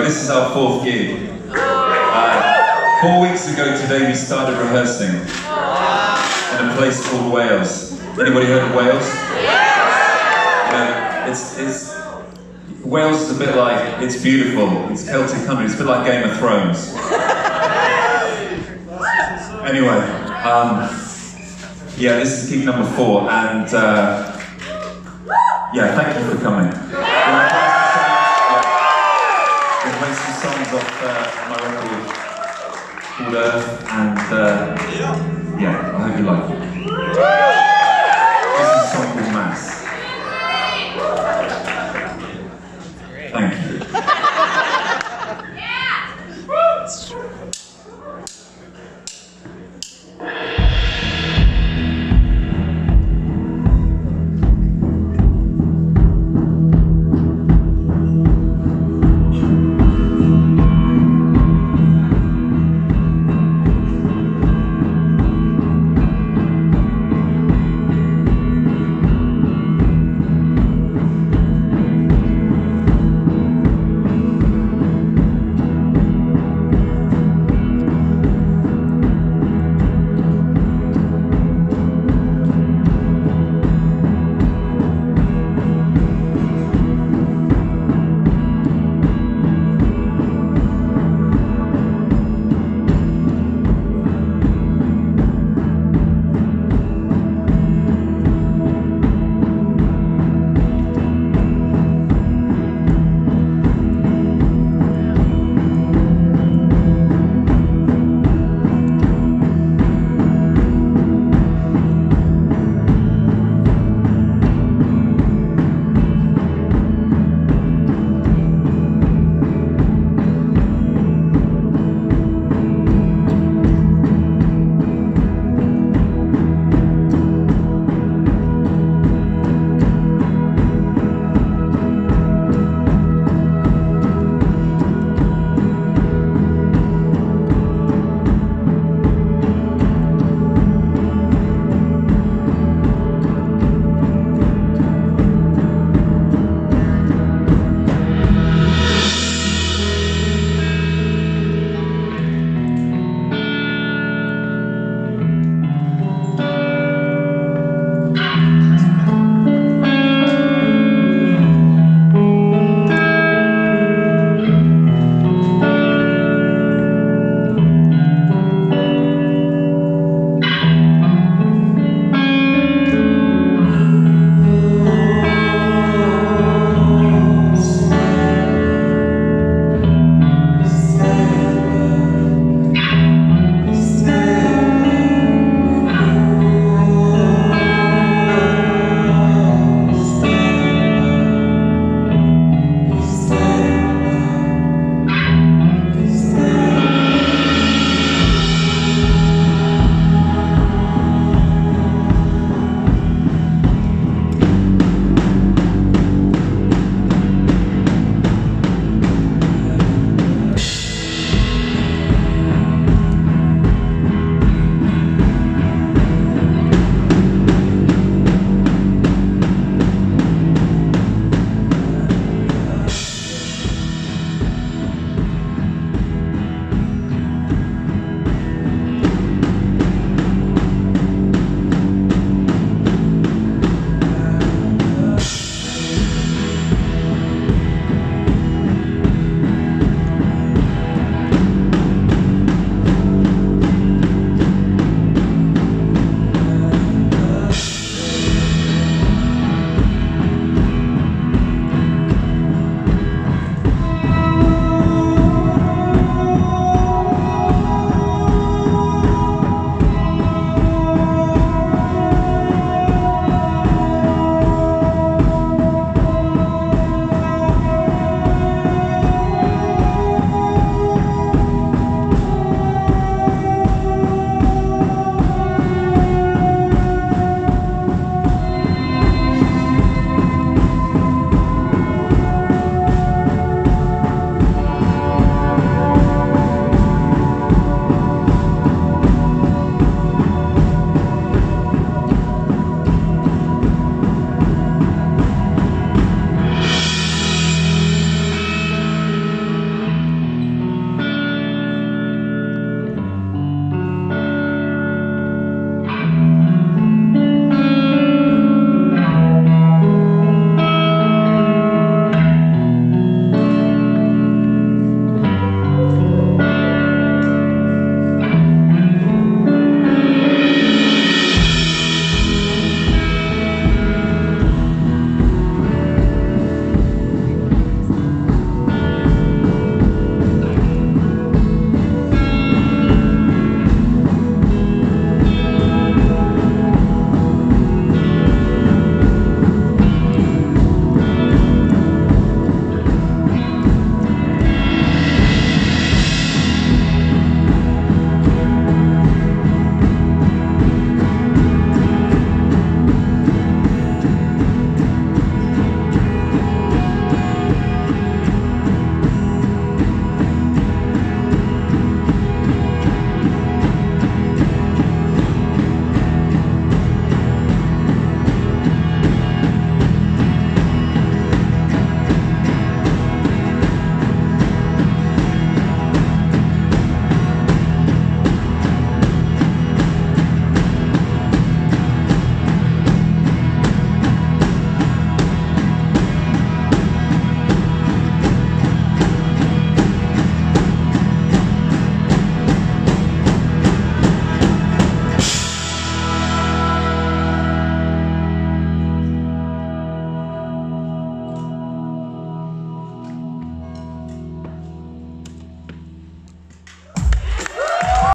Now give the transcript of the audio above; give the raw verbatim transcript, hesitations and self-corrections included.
this is our fourth gig. Uh, four weeks ago today we started rehearsing in a place called Wales. Anybody heard of Wales? You know, it's, it's, Wales is a bit like, it's beautiful, it's Celtic country, it's a bit like Game of Thrones. Anyway, um, yeah, this is gig number four, and uh, yeah, thank you for coming. We'll play some songs off uh, my record called Earth, and uh, yeah, I hope you like it.